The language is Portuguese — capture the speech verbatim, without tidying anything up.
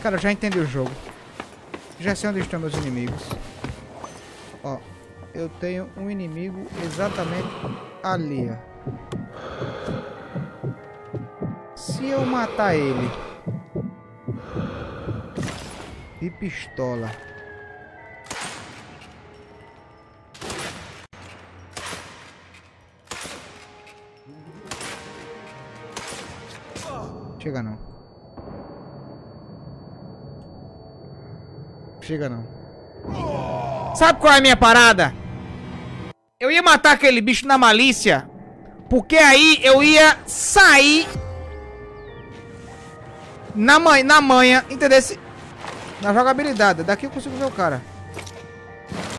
Cara, eu já entendi o jogo. Já sei onde estão meus inimigos. Ó, eu tenho um inimigo exatamente ali, ó. Se eu matar ele de pistola, chega não. Chega não. Sabe qual é a minha parada? Eu ia matar aquele bicho na malícia, porque aí eu ia sair na manhã, na manhã, entendeu? Na jogabilidade. Daqui eu consigo ver o cara.